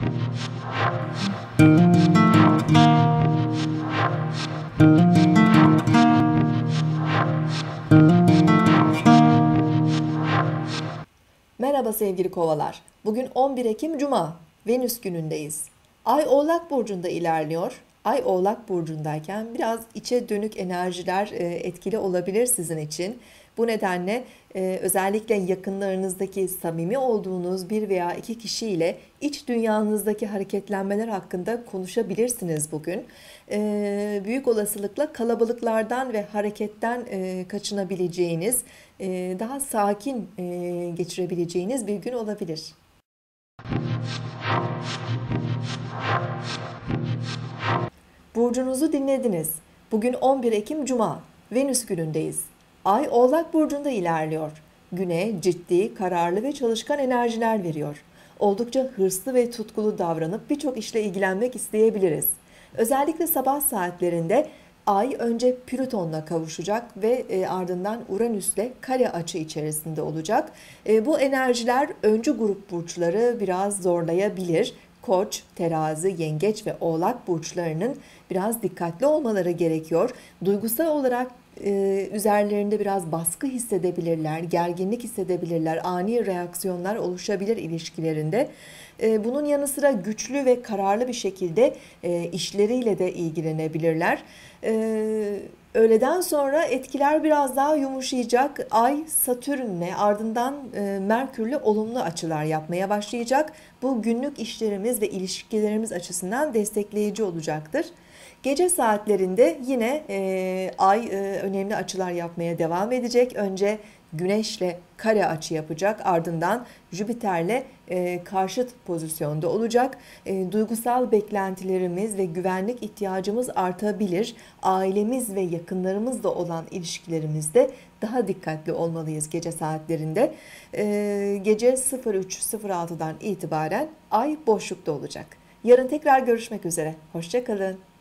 Merhaba sevgili kovalar. Bugün 11 Ekim Cuma, Venüs günündeyiz. Ay Oğlak Burcu'nda ilerliyor. Ay Oğlak Burcu'ndayken biraz içe dönük enerjiler etkili olabilir sizin için. Bu nedenle özellikle yakınlarınızdaki samimi olduğunuz bir veya iki kişiyle iç dünyanızdaki hareketlenmeler hakkında konuşabilirsiniz bugün. Büyük olasılıkla kalabalıklardan ve hareketten kaçınabileceğiniz, daha sakin geçirebileceğiniz bir gün olabilir. Burcunuzu dinlediniz. Bugün 11 Ekim Cuma, Venüs günündeyiz. Ay Oğlak Burcu'nda ilerliyor. Güne ciddi, kararlı ve çalışkan enerjiler veriyor. Oldukça hırslı ve tutkulu davranıp birçok işle ilgilenmek isteyebiliriz. Özellikle sabah saatlerinde Ay önce Plüton'la kavuşacak ve ardından Uranüs'le kare açı içerisinde olacak. Bu enerjiler öncü grup burçları biraz zorlayabilir. Koç, Terazi, Yengeç ve Oğlak burçlarının biraz dikkatli olmaları gerekiyor. Duygusal olarak üzerlerinde biraz baskı hissedebilirler, gerginlik hissedebilirler, ani reaksiyonlar oluşabilir ilişkilerinde. Bunun yanı sıra güçlü ve kararlı bir şekilde işleriyle de ilgilenebilirler. Öğleden sonra etkiler biraz daha yumuşayacak. Ay Satürn'le ardından Merkür'le olumlu açılar yapmaya başlayacak. Bu günlük işlerimiz ve ilişkilerimiz açısından destekleyici olacaktır. Gece saatlerinde yine Ay önemli açılar yapmaya devam edecek. Önce Güneş'le kare açı yapacak, ardından Jüpiter'le karşıt pozisyonda olacak. Duygusal beklentilerimiz ve güvenlik ihtiyacımız artabilir. Ailemiz ve yakınlarımızla olan ilişkilerimizde daha dikkatli olmalıyız gece saatlerinde. Gece 03.06'dan itibaren Ay boşlukta olacak. Yarın tekrar görüşmek üzere. Hoşça kalın.